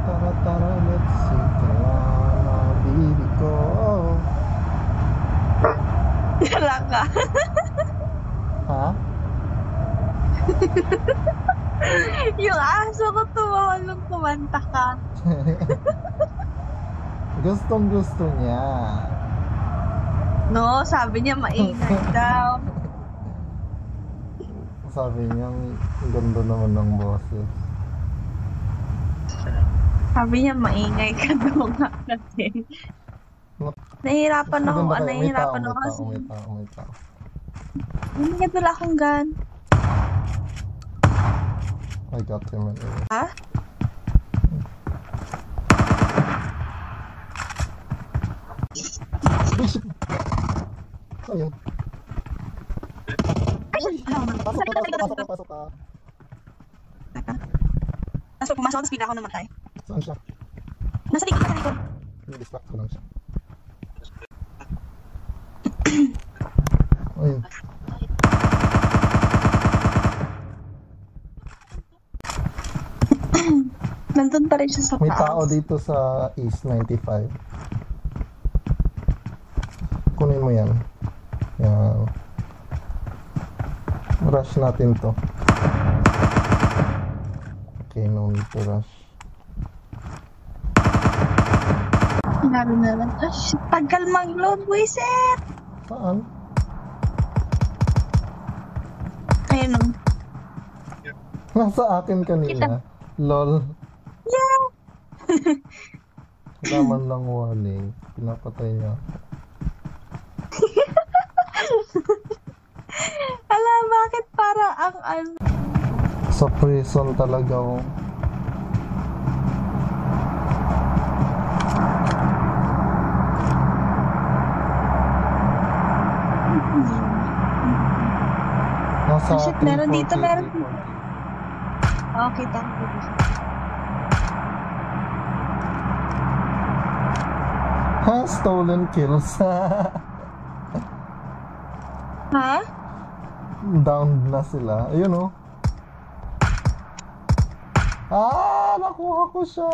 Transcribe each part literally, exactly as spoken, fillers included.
Tara, tara, let's sing. Kaya baby ko. Wala ka. Ha? Yung aso ko tumawa nung kumanta ka. Gustong gusto niya. No, sabi niya maingay daw. Sabi niya, ang ganda naman ng boses. Sabi niya maingay ka daw nga kasi. Nahihirapan ako, Maganda ah, kayo. May nahihirapan tao, ako may kasi. tao, may tao, may tao. Hindi wala akong gun. I got him anyway. Ha? Ayun. Uy! Pasok ka, pasok ka, pasok ka, pasok ka. Pasok, pumasok ako, tapos bigla ako namatay. Saan siya? Nasa likod, nasa likod. Distract ko lang siya. Ayun. Nandun pa rin siya sa May taas. tao dito sa East ninety-five. Kunin mo yan. Yan. Rush natin to. Okay, no need to rush. Lalo na lang. Ah, shit. Tagal mag-load, buisit! Saan? Ayun o. Nasa akin kanina. Lol. Yeah! Naman lang warning. Pinapatay niya. Ala, bakit para ang ano? Sa prison talaga oh. Nasa Shit, meron dito, three forty, meron three forty. Okay, thank you. Ha? Stolen kills. Ha? Down na sila. Ayun oh. Ah! Nakuha ko siya!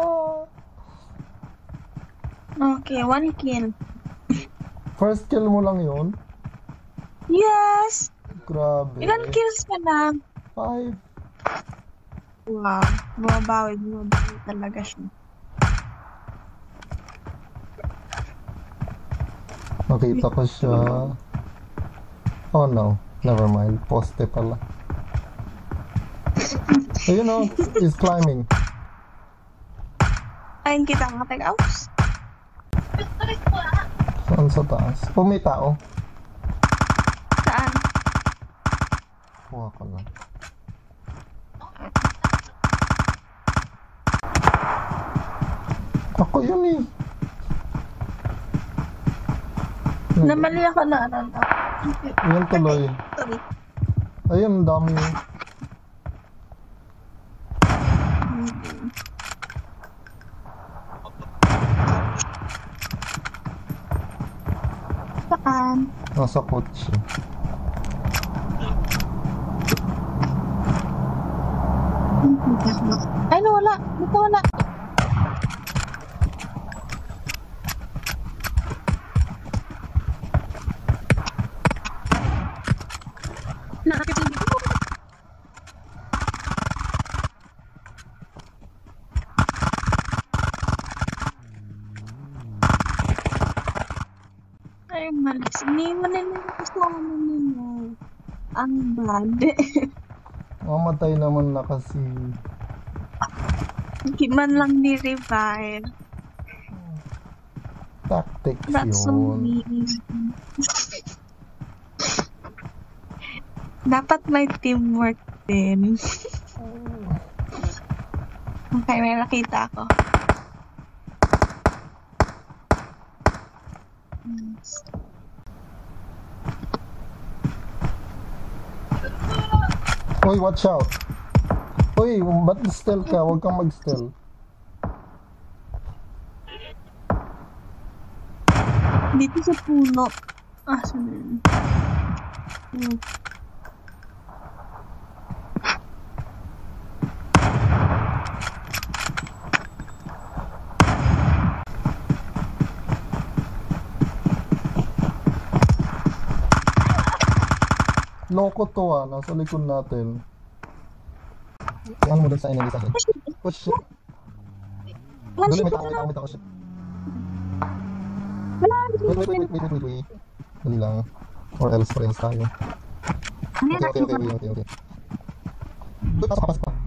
Okay, one kill. First kill mo lang yun? Yes! Grabe. Ilan kills ka na? Five. Wow, bumabawi, bumabawi talaga siya. Nakita ko siya. Oh no, never mind. Poste pala. Ayun oh, he's climbing. Ayun kita nga, tag outs. Saan sa taas? Oh, may tao. Saan? Kuha ko lang. Ako yun eh. Namali ako na ano. Yan tuloy. Sorry. Ayun, dami. Saan? Nasa kotse. Ay, no, wala. Dito wala. Nakakapili ko. Ay, malis. Iniwan na nila kasama nila. Ang bad. Mamatay naman na kasi. Hindi man lang ni-revive. Tactics That's so yun. mean. Dapat may teamwork din. Okay, may nakita ako. Uy, watch out. Uy, ba't steal ka? Huwag kang mag-steal. Dito sa puno. Ah, saan? Hmm. Loko to ah, nasa likod natin. Ano mo dun sa enemy sa head? Oh shit. One Dali, shit, may tao, wala. may tao, may tao, shit. Wala, Wait, wait, wait, wait, wait, wait, wait, wait. Dali lang. Or else, or else tayo. Ano yan, Okay, okay, okay, okay, okay. Uy, pasok ka, pasok ka.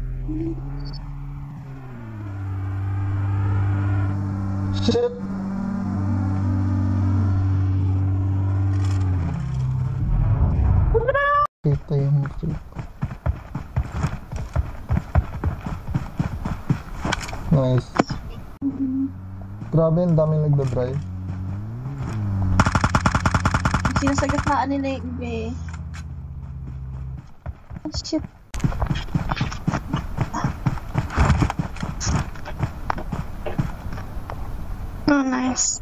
Shit! Kita yung trip. Nice. Grabe, ang daming nagdadrive. Sinasagasaan nila yung iba eh. Oh shit. Oh, nice.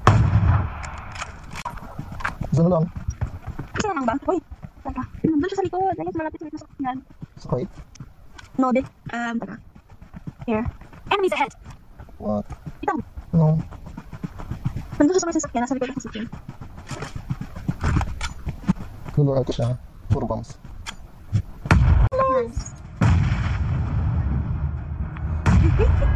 Isa na lang. Isa lang ba? Uy! Teka. Doon siya sa likod. Ayun, malapit sa likod sa sakyan. Sa right? No, dit. Um, teka. Here. Enemies ahead! What? Ito. No. Nandun siya sa may sasakyan. Nasa likod ng sasakyan. Color ko siya. Puro bombs. Nice.